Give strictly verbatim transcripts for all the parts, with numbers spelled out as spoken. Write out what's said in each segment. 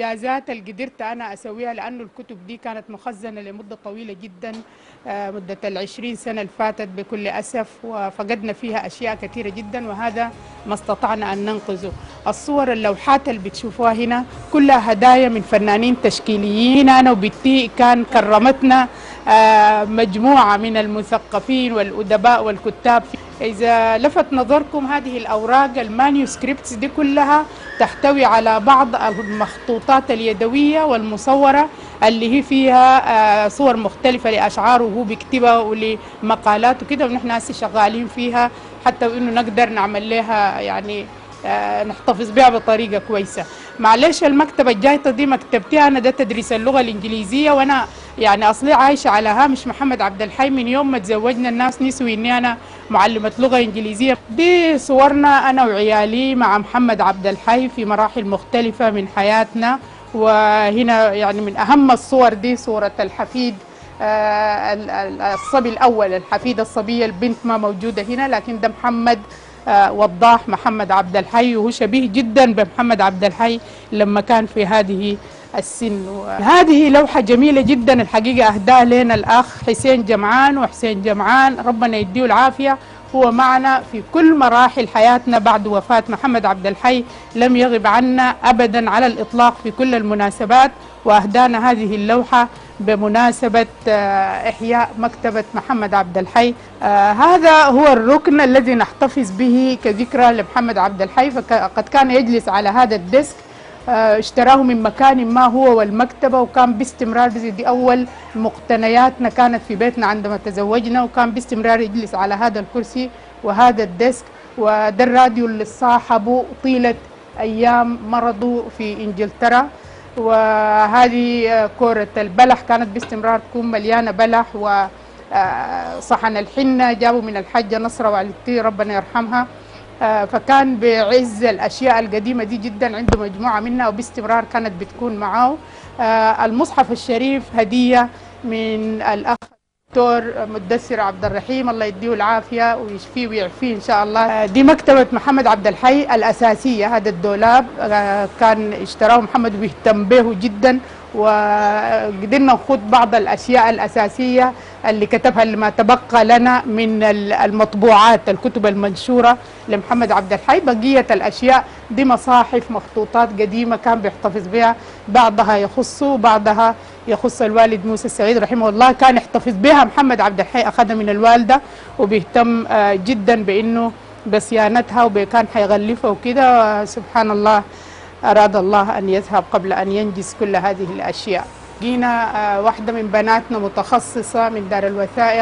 الإنجازات اللي قدرت أنا أسويها، لأنه الكتب دي كانت مخزنة لمدة طويلة جدا، مدة العشرين سنة اللي فاتت بكل أسف، وفقدنا فيها أشياء كثيرة جدا، وهذا ما استطعنا أن ننقذه. الصور اللوحات اللي بتشوفوها هنا كلها هدايا من فنانين تشكيليين. أنا وبنتي كان كرمتنا مجموعة من المثقفين والأدباء والكتاب. إذا لفت نظركم هذه الأوراق المانيوسكريبتس دي كلها تحتوي على بعض المخطوطات اليدوية والمصورة اللي هي فيها صور مختلفة لأشعاره وهو بيكتبها ولمقالاته كده، ونحن هسه شغالين فيها حتى إنه نقدر نعمل لها يعني نحتفظ بها بطريقة كويسة. معلش المكتبة الجايطة دي مكتبتي أنا، ده تدريس اللغة الإنجليزية، وأنا يعني أصلي عايشة على هامش محمد عبد الحي. من يوم ما تزوجنا الناس نسوا إني أنا معلمة لغة إنجليزية. دي صورنا أنا وعيالي مع محمد عبد الحي في مراحل مختلفة من حياتنا. وهنا يعني من أهم الصور دي صورة الحفيد الصبي الأول، الحفيدة الصبية البنت ما موجودة هنا، لكن ده محمد وضاح محمد عبد الحي، وهو شبيه جدا بمحمد عبد الحي لما كان في هذه السن. هذه لوحة جميلة جدا الحقيقة، أهداها لنا الأخ حسين جمعان، وحسين جمعان ربنا يديه العافية هو معنا في كل مراحل حياتنا بعد وفاة محمد عبد الحي، لم يغب عنا أبدا على الإطلاق في كل المناسبات، وأهدانا هذه اللوحة بمناسبة إحياء مكتبة محمد عبد الحي. آه هذا هو الركن الذي نحتفظ به كذكرى لمحمد عبد الحي، فقد كان يجلس على هذا الديسك، آه اشتراه من مكان ما هو والمكتبة، وكان باستمرار، دي أول مقتنياتنا كانت في بيتنا عندما تزوجنا، وكان باستمرار يجلس على هذا الكرسي وهذا الديسك. وده الراديو اللي صاحبه طيلة أيام مرضه في إنجلترا. وهذه كورة البلح كانت باستمرار تكون مليانة بلح، وصحن الحنة جابوا من الحاجة نصرة والدتي ربنا يرحمها، فكان بعز الأشياء القديمة دي جدا عنده مجموعة منها وباستمرار كانت بتكون معه. المصحف الشريف هدية من الأخ دكتور مدثر عبد الرحيم، الله يديه العافية ويشفيه ويعفيه إن شاء الله. دي مكتبة محمد عبد الحي الأساسية، هذا الدولاب كان اشتراه محمد وبيهتم به جدا، وقدرنا نخوض بعض الأشياء الأساسية اللي كتبها اللي ما تبقى لنا من المطبوعات الكتب المنشورة لمحمد عبد الحي. بقية الأشياء دي مصاحف مخطوطات قديمة كان بيحتفظ بها، بعضها يخصه بعضها يخص الوالد موسى السعيد رحمه الله، كان يحتفظ بها محمد عبد الحي، أخذها من الوالدة وبيهتم جدا بأنه بصيانتها وكان حيغلفها وكده. سبحان الله أراد الله أن يذهب قبل أن ينجز كل هذه الأشياء. جينا واحدة من بناتنا متخصصة من دار الوثائق،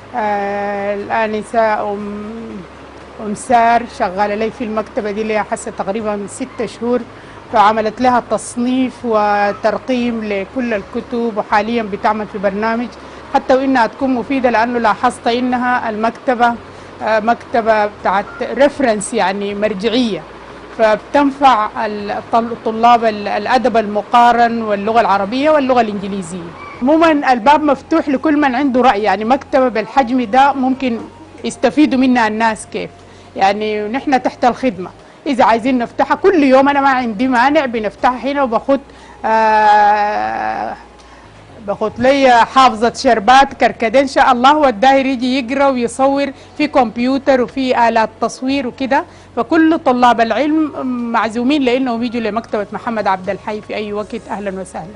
الآنسة أم أم سار، شغالة لي في المكتبة دي لها حسه تقريبا ستة شهور، فعملت لها تصنيف وترقيم لكل الكتب، وحاليا بتعمل في برنامج حتى وإنها تكون مفيدة، لأنه لاحظت إنها المكتبة مكتبة بتاعت ريفرنس يعني مرجعية، فبتنفع طلاب الأدب المقارن واللغة العربية واللغة الإنجليزية. عموما الباب مفتوح لكل من عنده رأي، يعني مكتبة بالحجم ده ممكن يستفيدوا منها الناس كيف، يعني نحن تحت الخدمة. إذا عايزين نفتحها كل يوم أنا ما عندي مانع، بنفتحها هنا وباخد آه باخد لي حافظة شربات كركديه إن شاء الله، والداير يجي يقرأ ويصور في كمبيوتر وفي آلات تصوير وكده. فكل طلاب العلم معزومين لأنهم يجوا لمكتبة محمد عبد الحي في أي وقت. أهلا وسهلا.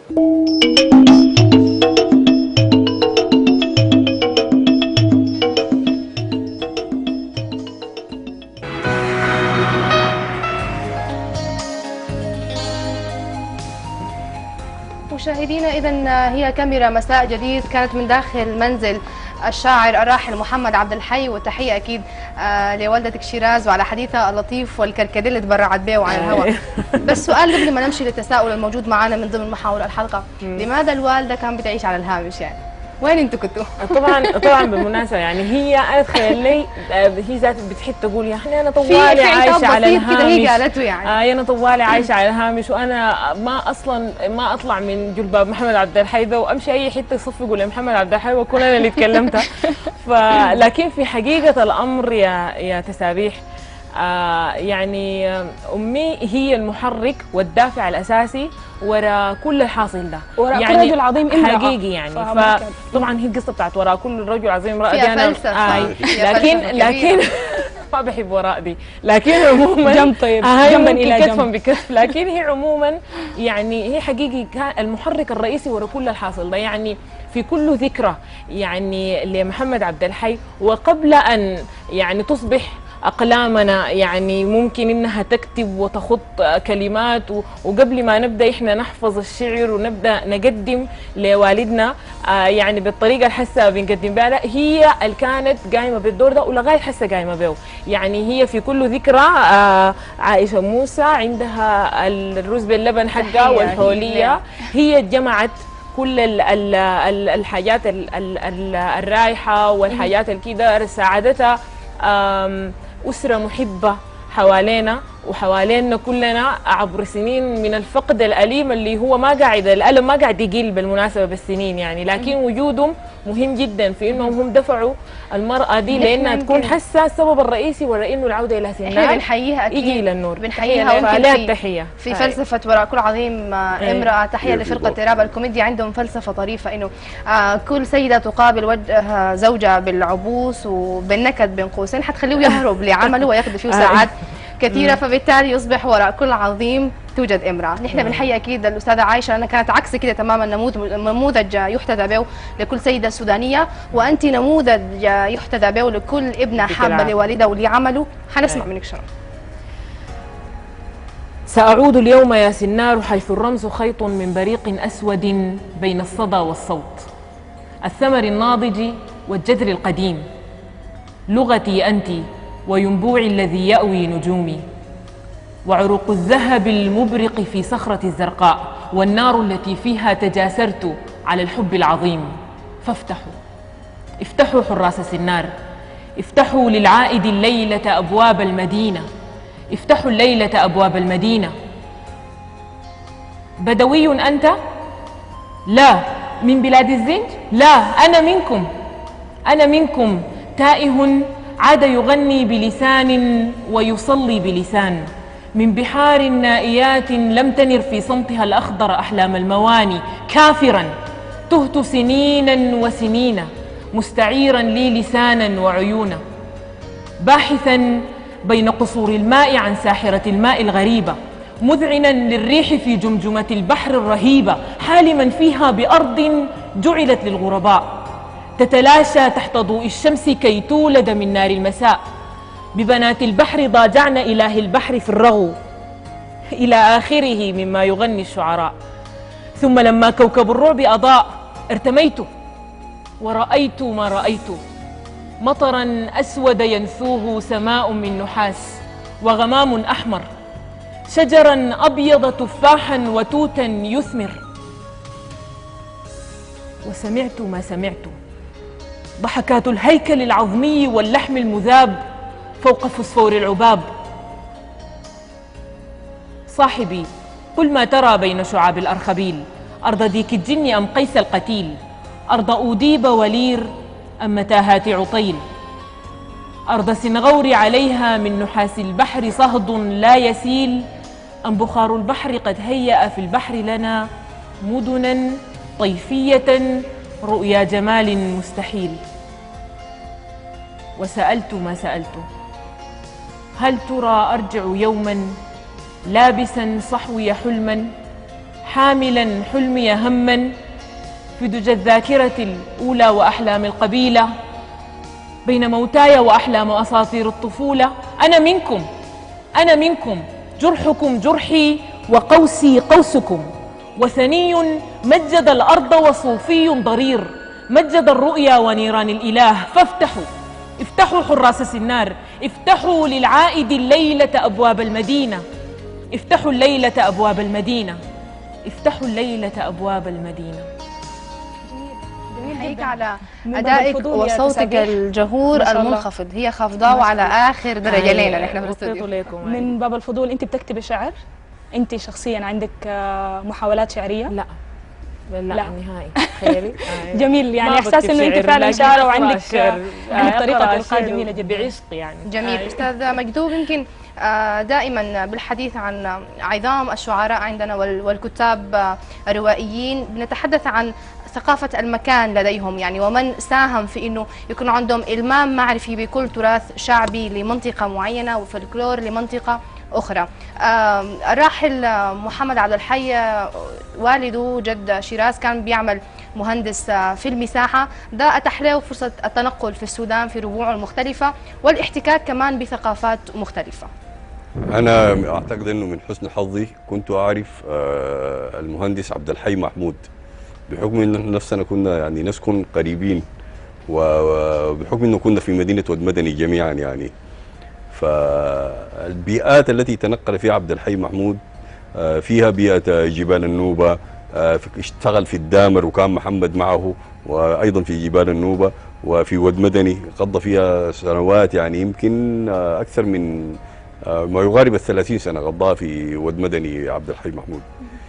مشاهدينا، إذن هي كاميرا مساء جديد كانت من داخل منزل الشاعر الراحل محمد عبد الحي، والتحية أكيد آه لوالدتك شيراز وعلى حديثها اللطيف والكركديه اللي تبرعت به وعن الهواء. بس سؤال قبل ما نمشي للتساؤل الموجود معنا من ضمن محاور الحلقة، لماذا الوالدة كانت بتعيش على الهامش؟ يعني وين انتوا كنتوا؟ طبعا طبعا بالمناسبه يعني هي انا تخيل لي هي ذات بتحب تقول يعني انا طوالي عايشه على الهامش، هي قالته يعني آه انا طوالي عايشه على الهامش، وانا ما اصلا ما اطلع من جلباب محمد عبد الحي ده وامشي اي حته يصفقوا لمحمد عبد الحي واكون انا اللي تكلمتها. فلكن في حقيقه الامر يا يا تسابيح آه يعني امي هي المحرك والدافع الاساسي وراء كل الحاصل ده، وراء يعني كل رجل عظيم امرأة حقيقي يعني. فممكن. فطبعا هي القصه بتاعت وراء كل رجل عظيم امرأة دي فيها انا فلسفة. آه فيها لكن فلسفة لكن ما بحب وراء دي، لكن عموما جنب طيب آه جنبا الى كتفا جنب. بكتف، لكن هي عموما يعني هي حقيقي كان المحرك الرئيسي وراء كل الحاصل ده. يعني في كل ذكرى يعني لمحمد عبد الحي، وقبل ان يعني تصبح أقلامنا يعني ممكن إنها تكتب وتخط كلمات، وقبل ما نبدأ إحنا نحفظ الشعر ونبدأ نقدم لوالدنا آه يعني بالطريقة الحسة بنقدم بها، هي اللي كانت قايمة بالدور ده ولغاية حسة قايمة به. يعني هي في كل ذكرى آه عائشة موسى عندها الرز باللبن حقها والحولية، هي جمعت كل ال ال ال الحاجات ال ال الرايحة والحاجات الكده ساعدتها أسرة محبة حوالينا وحوالينا كلنا عبر سنين من الفقد الأليم اللي هو ما قاعد، الألم ما قاعد يقل بالمناسبة بالسنين يعني، لكن وجودهم مهم جدا في انهم هم دفعوا المرأة دي لانها تكون حاسة السبب الرئيسي وراء انه العودة الى سنها احنا بنحييها اكيد، يجي الى النور، بنحييها وفيها التحية في فلسفة وراء كل عظيم امرأة. تحية لفرقة راب الكوميديا، عندهم فلسفة طريفة انه آه كل سيدة تقابل وجه زوجها بالعبوس وبالنكد بين قوسين حتخليه يهرب لعمله ويقضي فيه ساعات كثيرة، فبالتالي يصبح وراء كل عظيم توجد امرأة. نحن بنحيي أكيد الأستاذة عائشة لأنها كانت عكس كده تماما، نموذج يحتذى به لكل سيدة سودانية، وأنت نموذج يحتذى به لكل ابنة حابة لوالدها ولعمله. حنسمع منك شرف. سأعود اليوم يا سنار حيث الرمز خيط من بريق أسود بين الصدى والصوت، الثمر الناضج والجذر القديم، لغتي أنت وينبوعي الذي يأوي نجومي، وعروق الذهب المبرق في صخرة الزرقاء، والنار التي فيها تجاسرت على الحب العظيم. فافتحوا افتحوا حراس سنار، افتحوا للعائد الليلة أبواب المدينة، افتحوا الليلة أبواب المدينة. بدوي أنت؟ لا. من بلاد الزنج؟ لا، أنا منكم، أنا منكم. تائه عاد يغني بلسان ويصلي بلسان، من بحار نائيات لم تنر في صمتها الأخضر أحلام المواني. كافرا تهت سنينا وسنين مستعيرا لي لسانا وعيونا، باحثا بين قصور الماء عن ساحرة الماء الغريبة، مذعنا للريح في جمجمة البحر الرهيبة، حالما فيها بأرض جعلت للغرباء، تتلاشى تحت ضوء الشمس كي تولد من نار المساء. ببنات البحر ضاجعن إله البحر في الرغو إلى آخره مما يغني الشعراء. ثم لما كوكب الرعب أضاء ارتميت ورأيت ما رأيت، مطرا أسود ينثوه سماء من نحاس، وغمام أحمر، شجرا أبيض تفاحا وتوتا يثمر. وسمعت ما سمعت، ضحكات الهيكل العظمي واللحم المذاب فوق فسفور العباب. صاحبي قل ما ترى بين شعاب الأرخبيل، أرض ديك الجن أم قيس القتيل، أرض أوديب ولير أم متاهات عطيل، أرض سنغور عليها من نحاس البحر صهد لا يسيل، أم بخار البحر قد هيأ في البحر لنا مدنا طيفية رؤيا جمال مستحيل. وسألت ما سألت، هل ترى أرجع يوما لابسا صحوي حلما، حاملا حلمي هما في دجى الذاكرة الأولى وأحلام القبيلة، بين موتاي وأحلام أساطير الطفولة. أنا منكم، أنا منكم، جرحكم جرحي وقوسي قوسكم، وثني مجد الأرض وصوفي ضرير مجد الرؤيا ونيران الإله. فافتحوا افتحوا حراس سنار، افتحوا للعائد الليلة أبواب المدينة، افتحوا الليلة أبواب المدينة، افتحوا الليلة أبواب المدينة. نحييك على أدائك وصوتك الجهور المنخفض، هي خافضاه على آخر درجة لنا نحن بالاستوديو. من باب الفضول، أنت بتكتبي شعر؟ أنت شخصيا عندك محاولات شعرية؟ لا لا, لا. نهائي تخيلي. جميل، يعني ما احساس بكتب انه انت شعر، فعلا لكن شاعره أقرأ وعندك شعر. عندك طريقه أقرأ القاء شعر جميله جدا. بعشق يعني. جميل. أستاذ مكتوب، يمكن آه، دائما بالحديث عن عظام الشعراء عندنا وال- والكتاب آه، الروائيين بنتحدث عن ثقافة المكان لديهم، يعني ومن ساهم في أنه يكون عندهم إلمام معرفي بكل تراث شعبي لمنطقة معينة وفلكلور لمنطقة أخرى. آه، الراحل آه، محمد عبد الحي آه، والده جد شيراز كان بيعمل مهندس آه، في المساحة، ده أتاح له فرصة التنقل في السودان في ربوعه المختلفة والاحتكاك كمان بثقافات مختلفة. أنا أعتقد أنه من حسن حظي كنت أعرف آه، المهندس عبد الحي محمود، بحكم أن نفسنا كنا يعني نسكن قريبين، وبحكم أنه كنا في مدينة ود مدني جميعا يعني. فالبيئات التي تنقل فيها عبد الحي محمود آه، فيها بيئة جبال النوبة، آه، اشتغل في الدامر وكان محمد معه، وأيضا في جبال النوبة وفي ود مدني قضى فيها سنوات، يعني يمكن آه، أكثر من ما يقارب الثلاثين سنة قضاها في ود مدني عبد الحي محمود.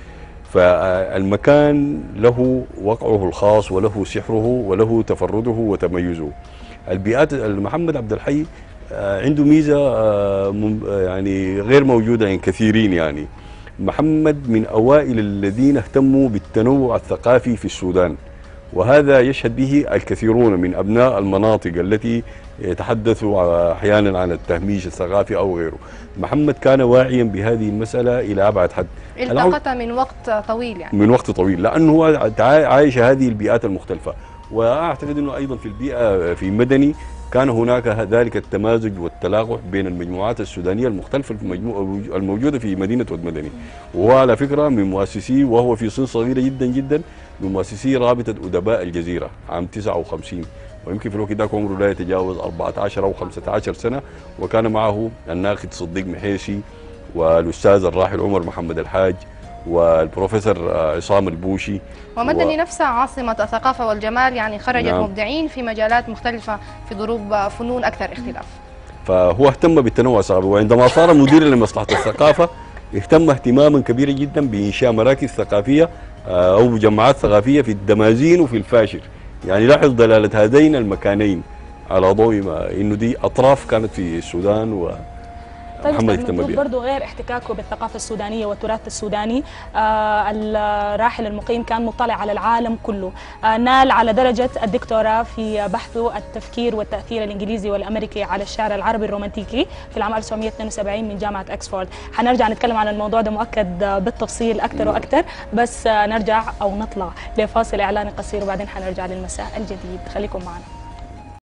فالمكان له وقعه الخاص وله سحره وله تفرده وتميزه. البيئات محمد عبد الحي عنده ميزة يعني غير موجودة عند كثيرين. يعني محمد من أوائل الذين اهتموا بالتنوع الثقافي في السودان، وهذا يشهد به الكثيرون من أبناء المناطق التي يتحدثوا أحيانا عن التهميش الثقافي أو غيره. محمد كان واعيا بهذه المسألة إلى أبعد حد، التقط من وقت طويل يعني من وقت طويل، لأنه هو عايش هذه البيئات المختلفة. وأعتقد أنه أيضا في البيئة في مدني كان هناك ذلك التمازج والتلاقح بين المجموعات السودانية المختلفة الموجودة في مدينة ود مدني. وهو على فكرة من مؤسسي، وهو في سن صغيرة جدا جدا، من مؤسسي رابطة أدباء الجزيرة عام تسعة وخمسين، ويمكن في الوقت ذاك عمره لا يتجاوز أربعة عشر أو خمسة عشر سنة. وكان معه الناقد صديق محيسي والأستاذ الراحل عمر محمد الحاج والبروفيسور عصام البوشي. ومدني و... نفسها عاصمة الثقافة والجمال، يعني خرجت نعم. مبدعين في مجالات مختلفة في ضروب فنون أكثر اختلاف. فهو اهتم بالتنوع الثقافي، وعندما صار مديرا لمصلحة الثقافة اهتم اهتماما كبيرا جدا بإنشاء مراكز ثقافية أو جماعات ثقافية في الدمازين وفي الفاشر. يعني لاحظ دلالة هذين المكانين على ضوء ما إنه دي أطراف كانت في السودان و طيب محمد أستاذ مكتوب برضه غير احتكاكه بالثقافة السودانية والتراث السوداني، آه الراحل المقيم كان مطلع على العالم كله، آه نال على درجة الدكتوراه في بحثه التفكير والتأثير الإنجليزي والأمريكي على الشعر العربي الرومانتيكي في العام ألف وتسعمئة واثنين وسبعين من جامعة أكسفورد. حنرجع نتكلم عن الموضوع ده مؤكد بالتفصيل أكثر وأكثر، بس آه نرجع أو نطلع لفاصل إعلاني قصير وبعدين حنرجع للمساء الجديد. خليكم معنا.